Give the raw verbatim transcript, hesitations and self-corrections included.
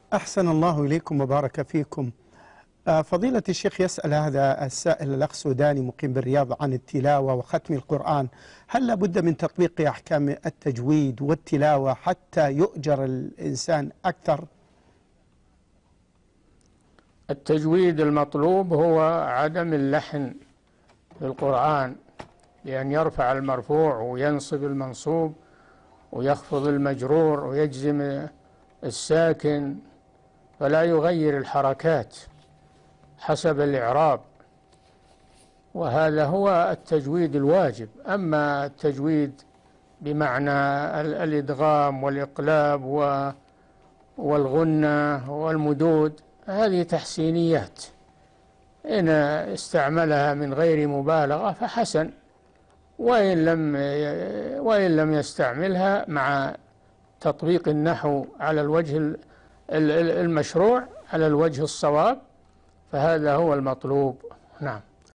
أحسن الله إليكم وبارك فيكم. فضيلة الشيخ، يسأل هذا السائل الأخ سوداني مقيم بالرياض عن التلاوة وختم القرآن، هل لابد من تطبيق أحكام التجويد والتلاوة حتى يؤجر الإنسان أكثر؟ التجويد المطلوب هو عدم اللحن في القرآن، لأن يرفع المرفوع وينصب المنصوب ويخفض المجرور ويجزم الساكن، فلا يغير الحركات حسب الإعراب، وهذا هو التجويد الواجب. أما التجويد بمعنى الإدغام والإقلاب والغنة والمدود هذه تحسينيات، إن استعملها من غير مبالغة فحسن، وإن لم وإن لم يستعملها مع تطبيق النحو على الوجه المشروع على الوجه الصواب فهذا هو المطلوب. نعم.